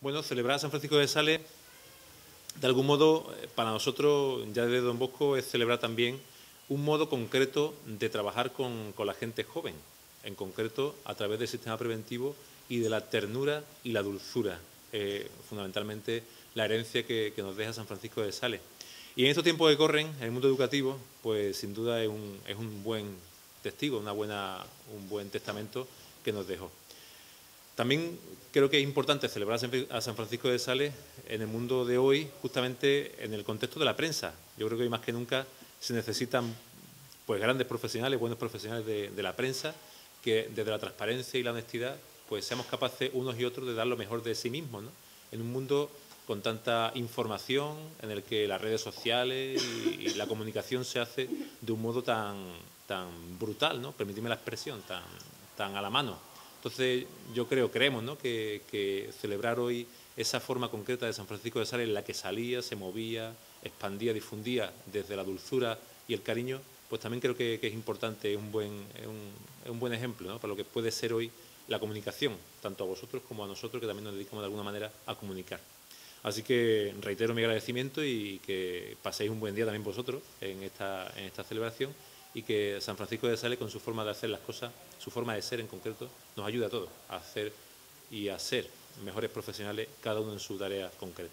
Bueno, celebrar San Francisco de Sales, de algún modo, para nosotros, ya desde Don Bosco, es celebrar también un modo concreto de trabajar con la gente joven, en concreto a través del sistema preventivo y de la ternura y la dulzura, fundamentalmente la herencia que nos deja San Francisco de Sales. Y en estos tiempos que corren, en el mundo educativo, pues sin duda es un buen testigo, un buen testamento que nos dejó. También creo que es importante celebrar a San Francisco de Sales en el mundo de hoy, justamente en el contexto de la prensa. Yo creo que hoy más que nunca se necesitan pues grandes profesionales, buenos profesionales de la prensa, que desde la transparencia y la honestidad pues seamos capaces unos y otros de dar lo mejor de sí mismos, ¿no? En un mundo con tanta información, en el que las redes sociales y la comunicación se hace de un modo tan brutal, ¿no? Permitidme la expresión, tan a la mano. Entonces, creemos, ¿no?, que celebrar hoy esa forma concreta de San Francisco de Sales en la que salía, se movía, expandía, difundía desde la dulzura y el cariño, pues también creo que es importante, es un buen ejemplo, ¿no?, para lo que puede ser hoy la comunicación, tanto a vosotros como a nosotros, que también nos dedicamos de alguna manera a comunicar. Así que reitero mi agradecimiento y que paséis un buen día también vosotros en esta celebración, y que San Francisco de Sales, con su forma de hacer las cosas, su forma de ser en concreto, nos ayude a todos a hacer y a ser mejores profesionales, cada uno en su tarea concreta.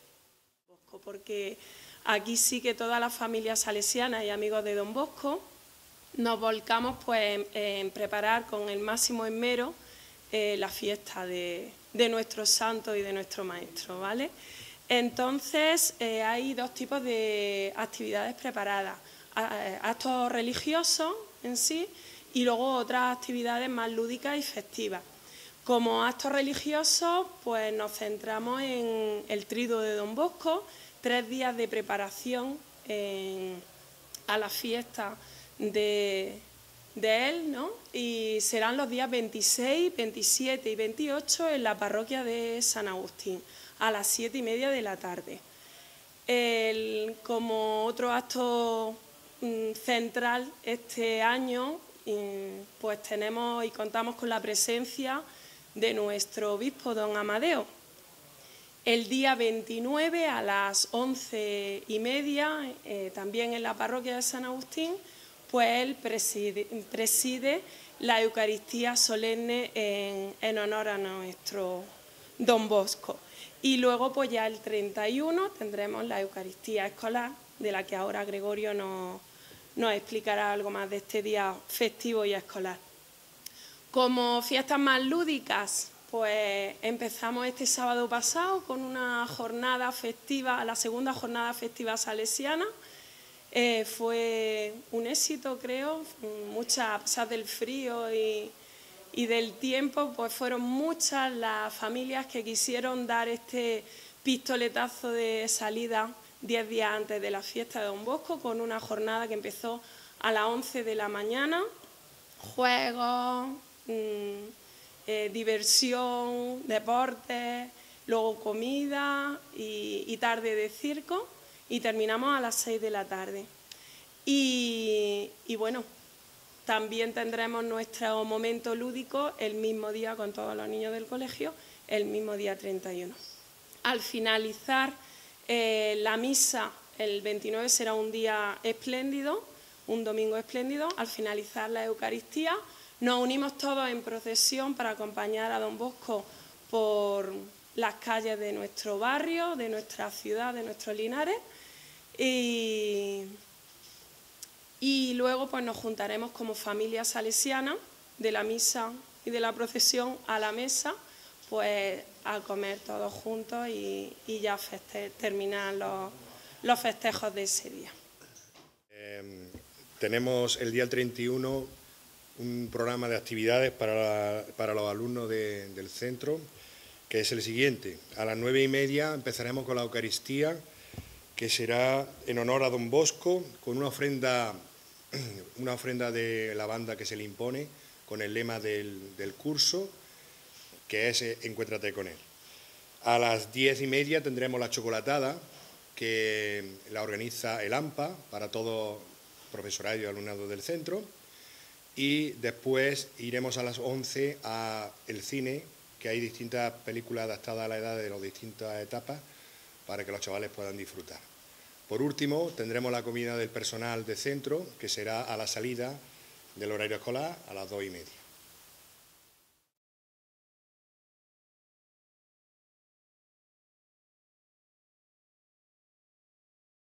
Porque aquí sí que toda la familia salesiana y amigos de Don Bosco nos volcamos pues en preparar con el máximo esmero la fiesta de nuestro santo y de nuestro maestro, ¿vale? Entonces hay dos tipos de actividades preparadas: actos religiosos en sí y luego otras actividades más lúdicas y festivas. Como actos religiosos, pues nos centramos en el Tríduo de Don Bosco, 3 días de preparación a la fiesta de él, ¿no? Y serán los días 26, 27 y 28 en la parroquia de San Agustín, a las 7:30 de la tarde. Como otro acto central este año, pues tenemos y contamos con la presencia de nuestro obispo, don Amadeo. El día 29 a las 11:30, también en la parroquia de San Agustín, pues él preside la Eucaristía solemne en honor a nuestro Don Bosco. Y luego, pues ya el 31 tendremos la Eucaristía escolar, de la que ahora Gregorio nos explicará algo más de este día festivo y escolar. Como fiestas más lúdicas, pues empezamos este sábado pasado con una jornada festiva, la segunda jornada festiva salesiana. Fue un éxito, creo, a pesar del frío y del tiempo, pues fueron muchas las familias que quisieron dar este pistoletazo de salida 10 días antes de la fiesta de Don Bosco, con una jornada que empezó a las 11 de la mañana, juegos, diversión, deportes, luego comida y tarde de circo, y terminamos a las 6 de la tarde. Y bueno, también tendremos nuestro momento lúdico el mismo día con todos los niños del colegio, el mismo día 31. Al finalizar la misa, el 29 será un día espléndido, un domingo espléndido. Al finalizar la Eucaristía, nos unimos todos en procesión para acompañar a Don Bosco por las calles de nuestro barrio, de nuestra ciudad, de nuestros Linares. Y luego pues nos juntaremos como familia salesiana de la misa y de la procesión a la mesa, pues a comer todos juntos y ya terminar los festejos de ese día. Tenemos el día 31 un programa de actividades para los alumnos del centro, que es el siguiente. A las 9:30 empezaremos con la Eucaristía, que será en honor a Don Bosco, con una ofrenda de la banda que se le impone, con el lema del curso, que es Encuéntrate con él. A las 10:30 tendremos la chocolatada, que la organiza el AMPA para todo profesorado y alumnado del centro. Y después iremos a las 11 al cine, que hay distintas películas adaptadas a la edad de las distintas etapas para que los chavales puedan disfrutar. Por último, tendremos la comida del personal de centro, que será a la salida del horario escolar a las 2:30.